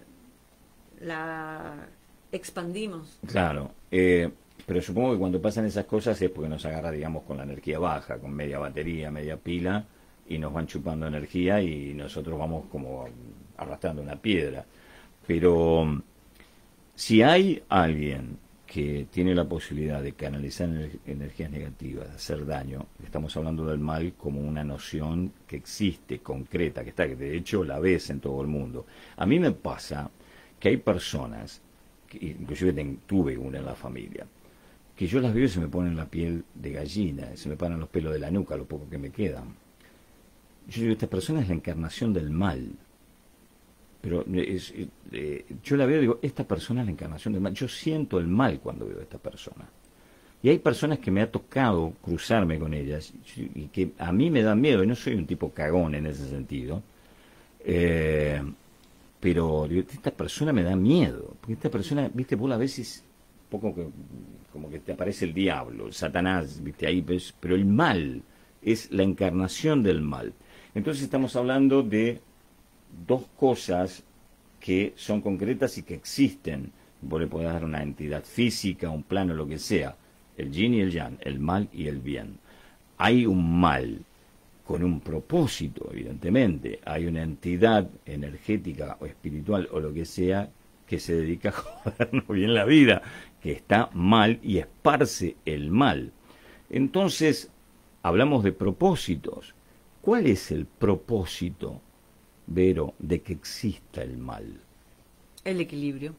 la expandimos. Claro, eh, pero supongo que cuando pasan esas cosas es porque nos agarra, digamos, con la energía baja, con media batería, media pila, y nos van chupando energía y nosotros vamos como arrastrando una piedra. Pero mm, si hay alguien que tiene la posibilidad de canalizar ener- energías negativas, de hacer daño, estamos hablando del mal como una noción que existe, concreta, que está, que de hecho la ves en todo el mundo. A mí me pasa que hay personas, que inclusive ten- tuve una en la familia, que yo las veo y se me ponen la piel de gallina, se me paran los pelos de la nuca, lo poco que me quedan. Yo digo, esta persona es la encarnación del mal. Pero es, eh, eh, yo la veo y digo, esta persona es la encarnación del mal. Yo siento el mal cuando veo a esta persona. Y hay personas que me ha tocado cruzarme con ellas y y que a mí me dan miedo, y no soy un tipo cagón en ese sentido, eh, pero digo, esta persona me da miedo, porque esta persona, viste, vos a veces poco que, como que te aparece el diablo, el Satanás, viste, ahí ves, pero el mal es la encarnación del mal. Entonces estamos hablando de dos cosas que son concretas y que existen. Vos le podés dar una entidad física, un plano, lo que sea, el yin y el yang, el mal y el bien. Hay un mal con un propósito, evidentemente. Hay una entidad energética o espiritual o lo que sea que se dedica a jodernos bien la vida, que está mal y esparce el mal. Entonces, hablamos de propósitos. ¿Cuál es el propósito, Vero, de que exista el mal? El equilibrio.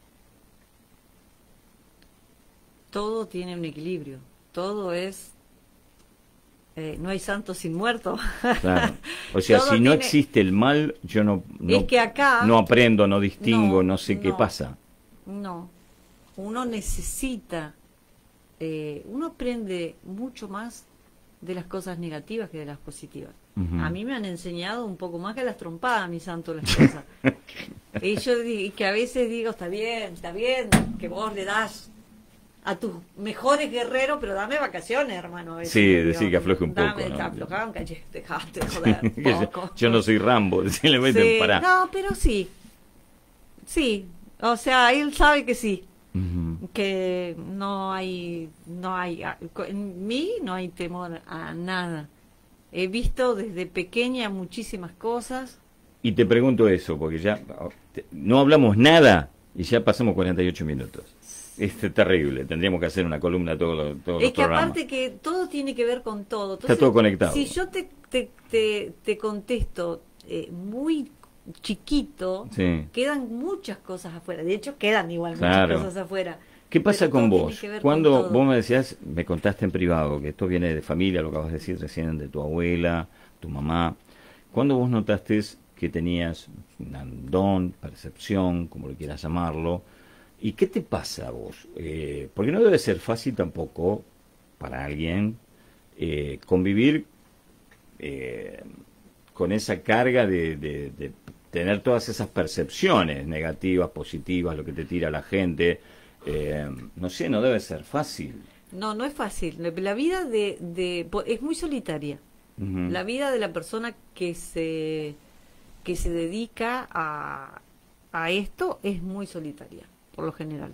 Todo tiene un equilibrio. Todo es... Eh, no hay santo sin muerto. Claro. O sea, Todo si no tiene- existe el mal, yo no, no, Es que acá- no aprendo, no distingo, no, No, sé qué no. pasa. No. Uno necesita... eh, uno aprende mucho más de las cosas negativas que de las positivas. Ujú. A mí me han enseñado un poco más que a las trompadas, mi santo, las cosas. Y yo di- que a veces digo, está bien, está bien, que vos le das a tus mejores guerreros, pero dame vacaciones, hermano. A veces Sí, digo, decir que afloje un dame, poco, ¿no? te aflojá un caché, dejaste de joder Que un yo, poco. yo no soy Rambo, si le meten Sí, para. no, pero sí. Sí, o sea, él sabe que sí. Ujú. Que no hay, no hay, en mí no hay temor a nada. He visto desde pequeña muchísimas cosas. Y te pregunto eso, porque ya te- no hablamos nada y ya pasamos cuarenta y ocho minutos. Es terrible, tendríamos que hacer una columna todos los, todos Es los que programas. aparte que todo tiene que ver con todo. Está todo conectado. Si yo te, te, te, te contesto eh, muy chiquito, Sí. quedan muchas cosas afuera. De hecho, quedan igual Claro. muchas cosas afuera. ¿Qué pasa Pero con todo vos? tiene que ver Cuando con todo. vos me decías, me contaste en privado, que esto viene de familia, lo que acabas de decir recién, de tu abuela, tu mamá. ¿Cuándo vos notaste que tenías un don, percepción, como lo quieras llamarlo? ¿Y qué te pasa a vos? Eh, porque no debe ser fácil tampoco para alguien eh, convivir eh, con esa carga de, de, de tener todas esas percepciones negativas, positivas, lo que te tira la gente. Eh, no sé, no debe ser fácil. No, no es fácil. La la vida de, de po- es muy solitaria. Ujú. La vida de la persona que se que se dedica a, a esto es muy solitaria, por lo general.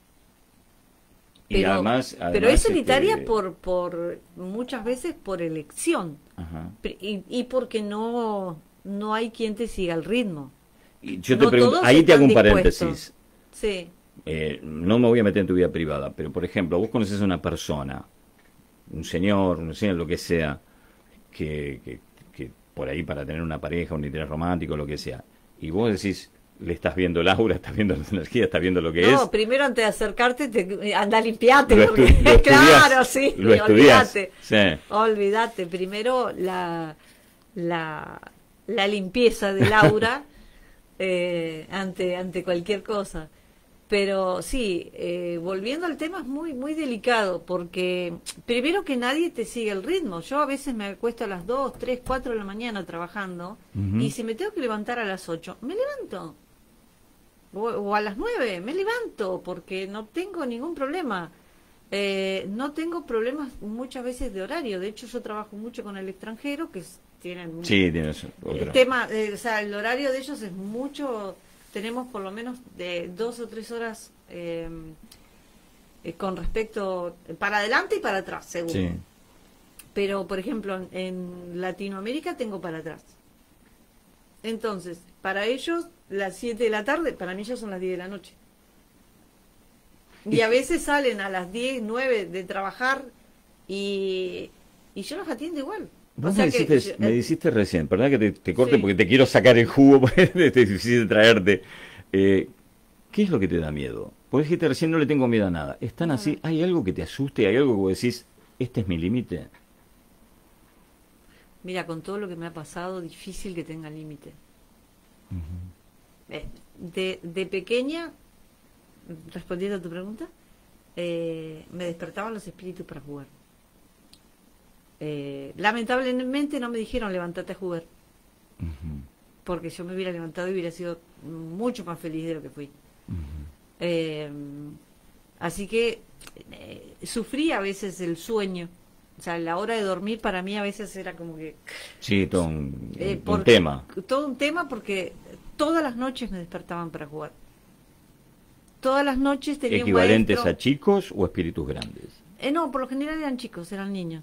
Y Pero, además, pero además, es solitaria este, por, por muchas veces por elección ajá. Pri- y, y porque no no hay quien te siga el ritmo. Y yo te No pregunto, todos ahí te hago un están paréntesis. dispuestos. Sí. Eh, no me voy a meter en tu vida privada, pero por ejemplo, vos conoces a una persona, un señor, un señor, lo que sea, que, que, que por ahí para tener una pareja, un interés romántico, lo que sea, y vos decís, le estás viendo el aura, estás viendo la energía, estás viendo lo que No, es. primero antes de acercarte, te, anda a limpiarte. Lo porque- estu- lo estudiás, claro, sí. lo estudiás, olvídate. sí. Olvídate. Primero la, la, la limpieza del aura eh, ante, ante cualquier cosa. Pero sí, eh, volviendo al tema es muy muy delicado porque primero que nadie te sigue el ritmo. Yo a veces me acuesto a las dos, tres, cuatro de la mañana trabajando Ujú. y si me tengo que levantar a las ocho, me levanto. O, o a las nueve, me levanto porque no tengo ningún problema. Eh, no tengo problemas muchas veces de horario. De hecho, yo trabajo mucho con el extranjero que es- tienen un- Sí, tienes el otro. tema, eh, o sea, el horario de ellos es mucho, tenemos por lo menos de dos o tres horas eh, eh, con respecto, para adelante y para atrás, según. Sí. Pero, por ejemplo, en, en Latinoamérica tengo para atrás. Entonces, para ellos, las siete de la tarde, para mí ya son las diez de la noche. Y a veces salen a las diez, nueve de trabajar y, y yo los atiendo igual. O Vos sea me, que dijiste, yo- me eh, dijiste recién, perdón que te, te corte Sí. porque te quiero sacar el jugo, porque es difícil traerte. Eh, ¿Qué es lo que te da miedo? Porque dijiste recién no le tengo miedo a nada. ¿Están Nada. así? ¿Hay algo que te asuste? ¿Hay algo que vos decís, este es mi límite? Mira, con todo lo que me ha pasado, difícil que tenga límite. Eh, de, de pequeña, respondiendo a tu pregunta, eh, me despertaban los espíritus para jugar. Eh, lamentablemente no me dijeron levántate a jugar, Ujú, porque yo me hubiera levantado y hubiera sido mucho más feliz de lo que fui. ujú. Eh, así que eh, sufrí a veces el sueño. O sea, la hora de dormir para mí a veces era como que... Sí, todo un, eh, un porque- tema. Todo un tema porque todas las noches me despertaban para jugar. Todas las noches tenía un ¿Equivalentes maestro... a chicos o espíritus grandes? Eh, no, por lo general eran chicos, eran niños.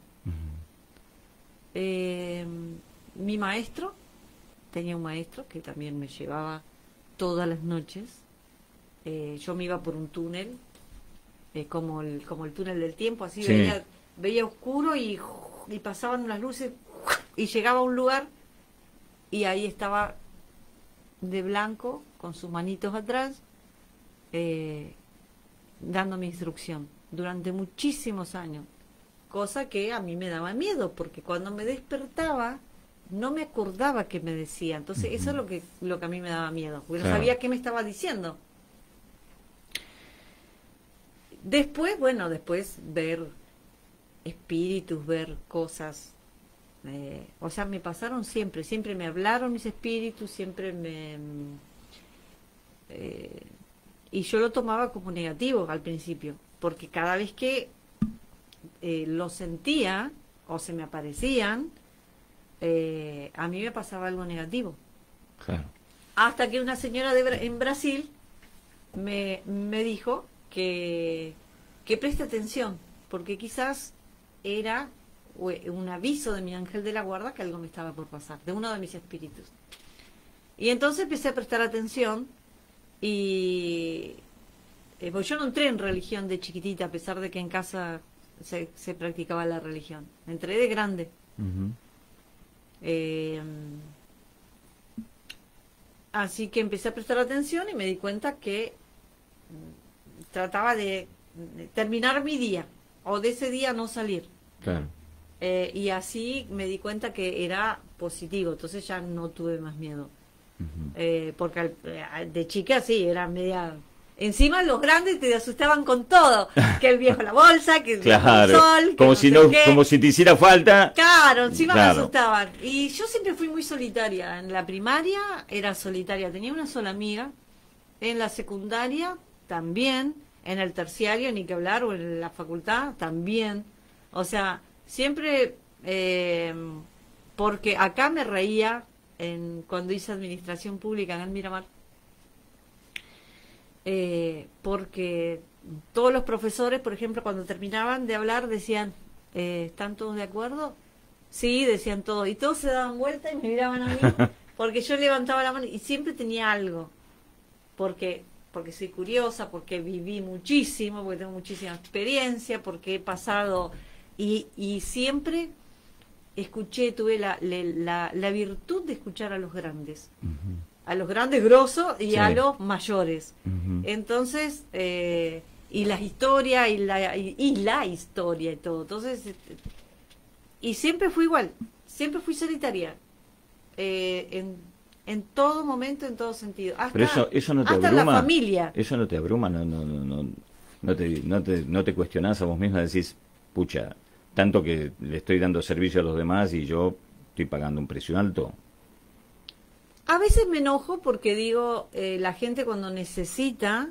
Eh, mi maestro, tenía un maestro que también me llevaba todas las noches. Eh, yo me iba por un túnel, eh, como, el, como el túnel del tiempo, así Sí. veía, veía oscuro y, y pasaban unas luces y llegaba a un lugar y ahí estaba de blanco, con sus manitos atrás, eh, dándome instrucción durante muchísimos años. Cosa que a mí me daba miedo, porque cuando me despertaba no me acordaba qué me decía. Entonces eso es lo que, lo que a mí me daba miedo, porque Claro. no sabía qué me estaba diciendo. Después, bueno, después ver espíritus, ver cosas. eh, o sea, me pasaron siempre, siempre me hablaron mis espíritus, siempre me... eh, y yo lo tomaba como negativo al principio, porque cada vez que eh, lo sentía o se me aparecían, eh, a mí me pasaba algo negativo. Claro. Hasta que una señora de Bra- en Brasil me, me dijo que, que preste atención, porque quizás era ue- un aviso de mi ángel de la guarda que algo me estaba por pasar, de uno de mis espíritus. Y entonces empecé a prestar atención y eh, pues yo no entré en religión de chiquitita, a pesar de que en casa se, se practicaba la religión. Entré de grande. Ujú. Eh, así que empecé a prestar atención y me di cuenta que mm, trataba de, de terminar mi día o de ese día no salir. Claro. Eh, y así me di cuenta que era positivo, entonces ya no tuve más miedo. Ujú. Eh, porque al- eh, de chica sí, era media... Encima los grandes te asustaban con todo, que el viejo la bolsa, que el viejo el Claro. sol, que Como no si sé no, qué. como si te hiciera falta. Claro, encima Claro. me asustaban. Y yo siempre fui muy solitaria. En la primaria era solitaria, tenía una sola amiga. En la secundaria también. En el terciario, ni que hablar, o en la facultad también. O sea, siempre... eh, porque acá me reía en, cuando hice administración pública en el Miramar. Eh, porque todos los profesores, por ejemplo, cuando terminaban de hablar, decían, eh, ¿están todos de acuerdo? Sí, decían todos. Y todos se daban vuelta y me miraban a mí, porque yo levantaba la mano y siempre tenía algo. Porque, porque soy curiosa, porque viví muchísimo, porque tengo muchísima experiencia, porque he pasado... Y, y siempre escuché, tuve la, la, la virtud de escuchar a los grandes. Ujú. A los grandes grosos y Sí. a los mayores. Ujú. Entonces, eh, y las historias y la, y, y la historia y todo. Entonces, este, y siempre fui igual, siempre fui solitaria. Eh, en en todo momento, en todo sentido. Hasta, Pero eso, eso no te hasta abruma. la familia. Eso no te abruma, no, no, no, no, no te, no te, no te cuestionás a vos misma, decís, pucha, tanto que le estoy dando servicio a los demás y yo estoy pagando un precio alto. A veces me enojo porque digo, eh, la gente cuando necesita,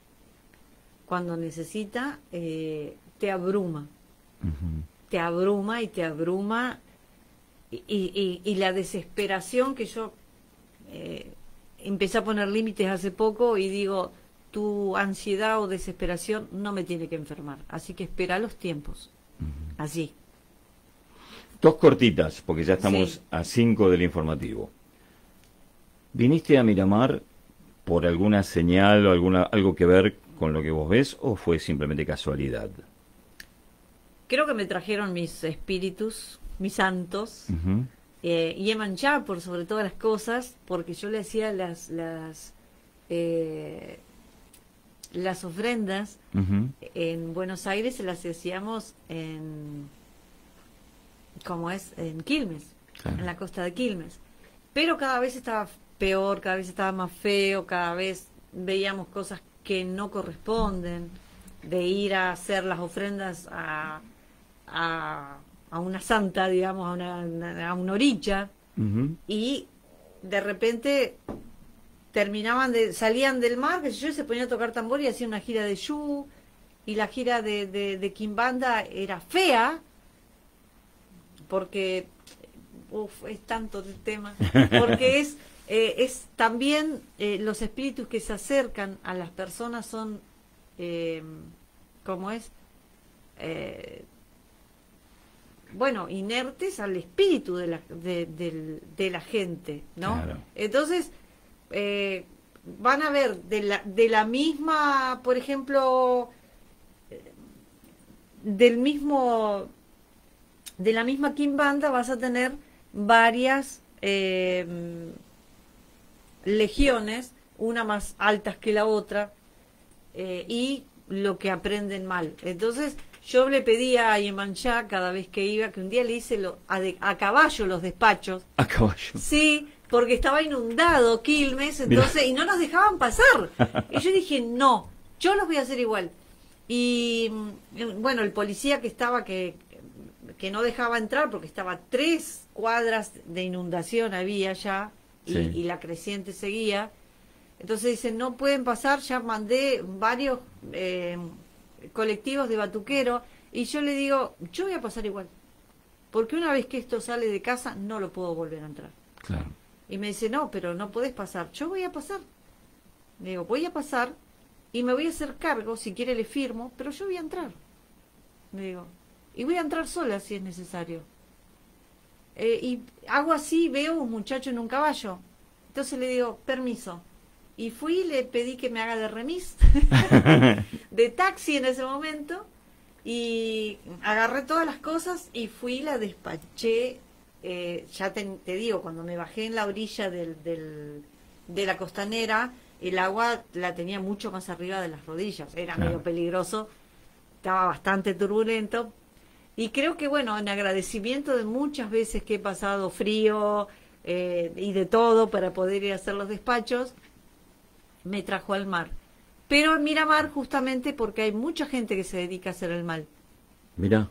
cuando necesita, eh, te abruma. Uh-huh. Te abruma y te abruma. Y, y, y la desesperación que yo eh, empecé a poner límites hace poco y digo, tu ansiedad o desesperación no me tiene que enfermar. Así que espera los tiempos. Uh-huh. Así. Dos cortitas, porque ya estamos sí. a cinco del informativo. ¿Viniste a Miramar por alguna señal o alguna algo que ver con lo que vos ves o fue simplemente casualidad? Creo que me trajeron mis espíritus, mis santos, uh-huh. eh, y Iemanjá por sobre todas las cosas, porque yo le hacía las las eh, las ofrendas uh-huh. en Buenos Aires, se las hacíamos en, ¿cómo es? En Quilmes, claro. En la costa de Quilmes. Pero cada vez estaba peor, cada vez estaba más feo, cada vez veíamos cosas que no corresponden, de ir a hacer las ofrendas a, a, a una santa, digamos, a una, a una orilla, uh-huh. y de repente terminaban de, salían del mar, que yo se ponía a tocar tambor y hacía una gira de Yu, y la gira de, de, de Quimbanda era fea, porque, uff, es tanto el tema, porque es... Eh, es también eh, los espíritus que se acercan a las personas son, eh, ¿cómo es? Eh, bueno, inertes al espíritu de la, de, de, de la gente, ¿no? Claro. Entonces, eh, van a ver de la, de la misma, por ejemplo, del mismo, de la misma Quimbanda vas a tener varias... Eh, legiones, una más altas que la otra, eh, y lo que aprenden mal. Entonces yo le pedía a Iemanjá cada vez que iba, que un día le hice lo, a, de, a caballo los despachos. ¿A caballo? Sí, porque estaba inundado Quilmes, entonces, Mirá. Y no nos dejaban pasar. Y yo dije, no, yo los voy a hacer igual. Y bueno, el policía que estaba, que, que no dejaba entrar, porque estaba tres cuadras de inundación había ya, Y, sí. y la creciente seguía, entonces dicen no pueden pasar, ya mandé varios eh, colectivos de batuquero y yo le digo, yo voy a pasar igual, porque una vez que esto sale de casa no lo puedo volver a entrar. Claro. Y me dice, no, pero no podés pasar. Yo voy a pasar. Le digo, voy a pasar y me voy a hacer cargo, si quiere le firmo, pero yo voy a entrar. Le digo, y voy a entrar sola si es necesario. Eh, y hago así, veo un muchacho en un caballo. Entonces le digo, permiso. Y fui y le pedí que me haga de remis, de taxi en ese momento, y agarré todas las cosas y fui y la despaché. Eh, ya te, te digo, cuando me bajé en la orilla del, del, de la costanera, el agua la tenía mucho más arriba de las rodillas. Era claro. medio peligroso, estaba bastante turbulento. Y creo que, bueno, en agradecimiento de muchas veces que he pasado frío eh, y de todo para poder ir a hacer los despachos, me trajo al mar. Pero en Miramar justamente porque hay mucha gente que se dedica a hacer el mal. Mirá.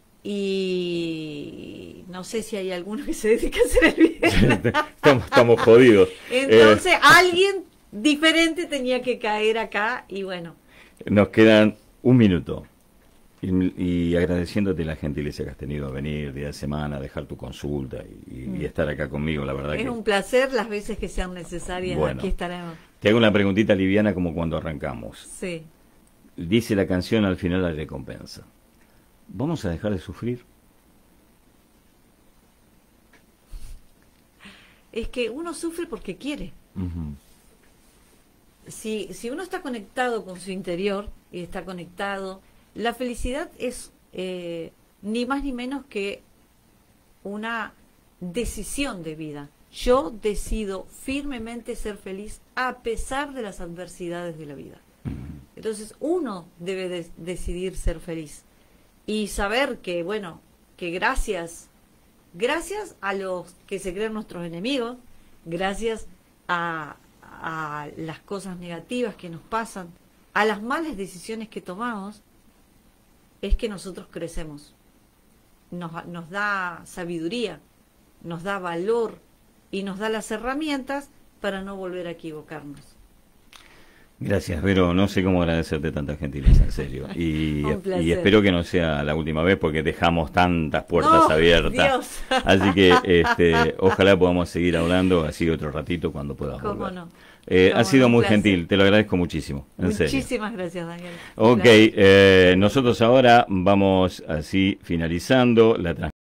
Y no sé si hay alguno que se dedica a hacer el bien. estamos, estamos jodidos. Entonces, eh. alguien diferente tenía que caer acá y bueno. Nos quedan un minuto. Y, y agradeciéndote la gentileza que has tenido a venir día de semana, dejar tu consulta y, mm. y estar acá conmigo, la verdad. Es que... un placer las veces que sean necesarias, bueno, aquí estaremos. Te hago una preguntita liviana como cuando arrancamos. Sí. Dice la canción al final la recompensa. ¿Vamos a dejar de sufrir? Es que uno sufre porque quiere. Uh-huh. Si, si uno está conectado con su interior y está conectado... La felicidad es eh, ni más ni menos que una decisión de vida. Yo decido firmemente ser feliz a pesar de las adversidades de la vida. Entonces uno debe de decidir ser feliz y saber que, bueno, que gracias, gracias a los que se creen nuestros enemigos, gracias a, a las cosas negativas que nos pasan, a las malas decisiones que tomamos, es que nosotros crecemos. Nos, nos da sabiduría, nos da valor y nos da las herramientas para no volver a equivocarnos. Gracias, Vero. No sé cómo agradecerte tanta gentileza, en serio. Y, y espero que no sea la última vez porque dejamos tantas puertas no, abiertas. Dios. Así que este, ojalá podamos seguir hablando así otro ratito cuando puedas ¿Cómo volver. no? Eh, ¿Cómo ha sido no? muy Placer. gentil, te lo agradezco muchísimo. En Muchísimas serio. gracias, Daniel. Ok, eh, nosotros ahora vamos así finalizando la transmisión.